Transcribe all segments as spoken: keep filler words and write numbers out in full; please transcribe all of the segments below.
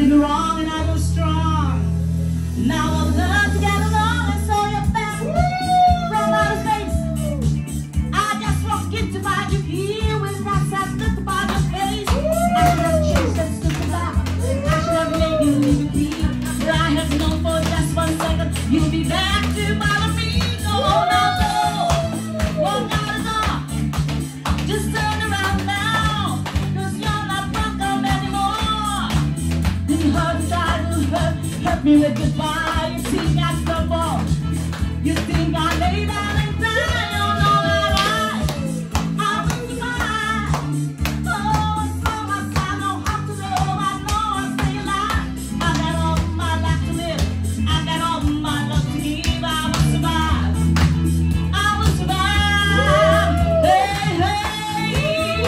did me wrong and I was strong. Now I learned to get along and saw your back from outer space. I just walked in to find you here with rocks I slipped about your face. I should have changed that stupid laugh. I should have made you leave your key. But I have known for just one second you'll be back to bother me. Go on now, go. Walk out the door. Just turn around now, cause you're not welcome anymore. You hurt, try to hurt, hurt me with goodbye. You think I stumble, you think I lay down and die. Oh no, not I, I will survive. Oh, it's so much I know how to love. I know I stay alive. I got all my life to live, I got all my love to give. I will survive, I will survive. Hey, hey.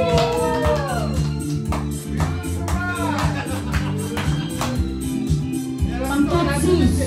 I'm gonna see.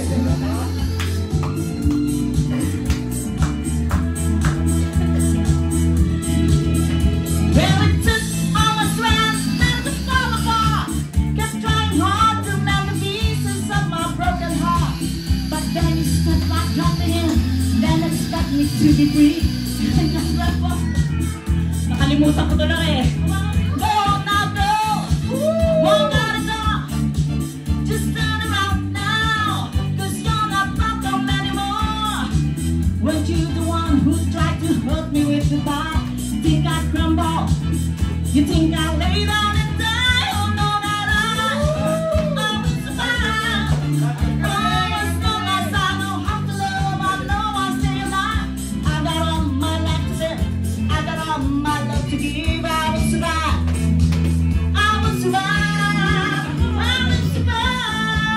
Well, it took all my strength not to fall apart. Kept trying hard to mend the pieces of my broken heart. But then you stepped like nothing in, then expect me to be free. And just left off. Nakalimutan ko to lang eh. Go now, go. Walk out the door. Just turn around now, cause you're not welcome anymore. Weren't you the one who tried to hurt me with the bar? Think I'd crumble? You think I'll lay down and die? Oh no, not I, I will survive. Oh, as long as I know how to love, I know I'll stay alive. I got all my life to live, I got all my love to give. I will survive, I will survive, I will survive.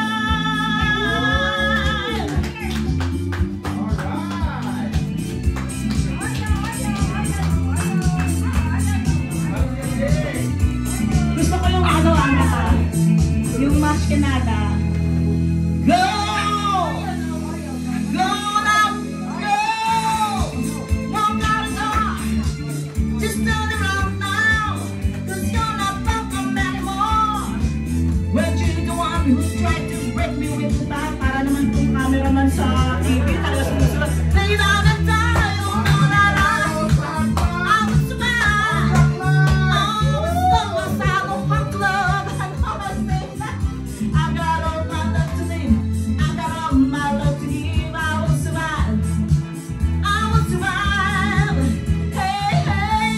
Gusto ko yung ano, ano ka, yung Mas Canada. Go! Go now! Go! Walk out the door. Just turn around now, cause you're not welcome anymore. Weren't you the one who tried to break me with the bat? Para naman kung cameraman sa T V, talaga sumusunod. Lay down and die, oh no, not I, I will survive. Oh, as long as I know how to love, I know I'll stay alive. I got all my love to live, I got all my love to give. I will survive, I will survive. Hey, hey.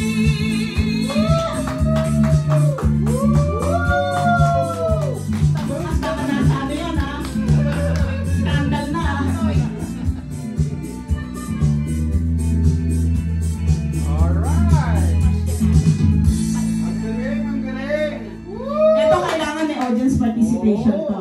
Mas naman na sabi yan ha. Skandal na. Alright! Ang galing, ang galing! Ito kailangan may audience participation to.